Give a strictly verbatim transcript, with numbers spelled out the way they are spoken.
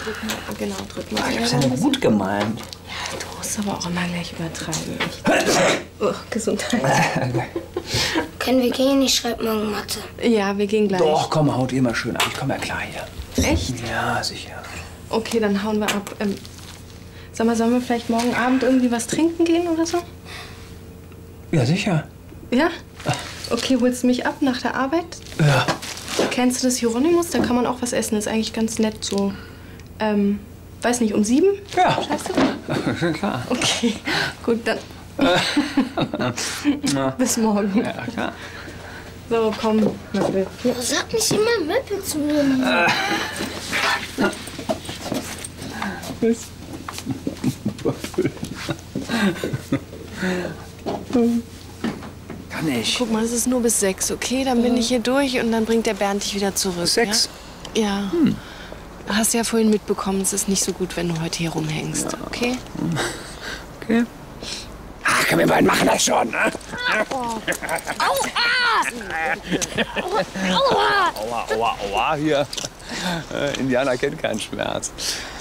drück mal, genau, drück mal. Ich hab's ja nur gut gemeint. Ja, du musst aber auch immer gleich übertreiben. Oh, Gesundheit. Können wir gehen? Ich schreibe morgen Mathe. Ja, wir gehen gleich. Doch, komm, haut ihr mal schön ab. Ich komm ja klar hier. Echt? Ja, sicher. Okay, dann hauen wir ab. Ähm, sag mal, sollen wir vielleicht morgen Abend irgendwie was trinken gehen oder so? Ja, sicher. Ja? Okay, holst du mich ab nach der Arbeit? Ja. Kennst du das Hieronymus? Da kann man auch was essen. Das ist eigentlich ganz nett so. Ähm, weiß nicht, um sieben? Ja. Schaffst du? Klar. Okay, gut, dann. Bis morgen. Ja, klar. So, komm, Möppel. Oh, sag nicht immer Möppel zu mir, Mama. Bis. Kann ich. Guck mal, es ist nur bis sechs, okay? Dann bin ich hier durch und dann bringt der Bernd dich wieder zurück. Sechs? Ja. ja. Hm. Hast ja vorhin mitbekommen, es ist nicht so gut, wenn du heute hier rumhängst, ja. Okay? Okay. Ach, komm, wir beiden machen das schon, ne? Aua! Aua! Aua, aua, aua, hier. Äh, Indianer kennt keinen Schmerz.